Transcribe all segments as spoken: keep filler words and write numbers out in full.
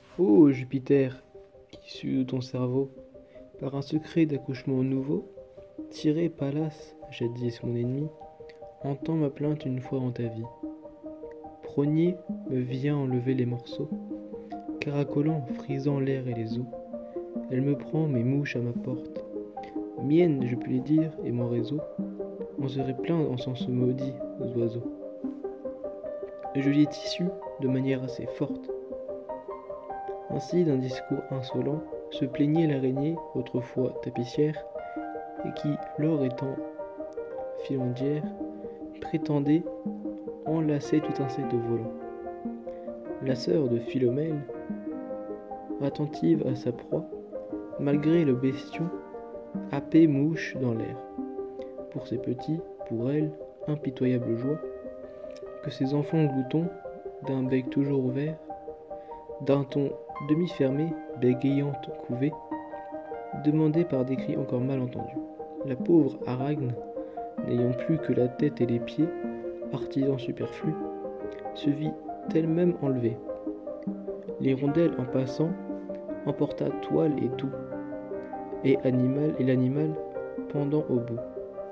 Ô Jupiter, issu de ton cerveau, par un secret d'accouchement nouveau, tiré Pallas, jadis mon ennemi, entends ma plainte une fois en ta vie. Progné me vient enlever les morceaux, caracolant, frisant l'air et les eaux. Elle me prend mes mouches à ma porte. Mienne, je puis les dire, et mon réseau, on serait plein en sens maudit aux oiseaux. Et je l'y tissu de manière assez forte. Ainsi, d'un discours insolent, se plaignait l'araignée, autrefois tapissière, et qui, l'or étant filandière, prétendait enlacer tout insecte volant. La sœur de Philomèle, attentive à sa proie, malgré le bestion, happait mouche dans l'air. Pour ses petits, pour elle, impitoyable joie, que ses enfants gloutons, d'un bec toujours ouvert, d'un ton demi-fermé, bégayante couvée, demandait par des cris encore mal entendus. La pauvre Aragne, n'ayant plus que la tête et les pieds, artisan superflu, se vit elle-même enlevée. L'hirondelle, en passant, emporta toile et tout, et animal et l'animal pendant au bout.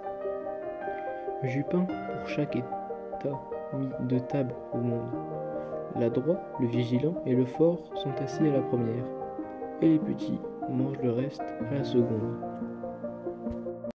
Jupin, pour chaque état mis de table au monde. L'adroit, le vigilant et le fort sont assis à la première, et les petits mangent le reste à la seconde.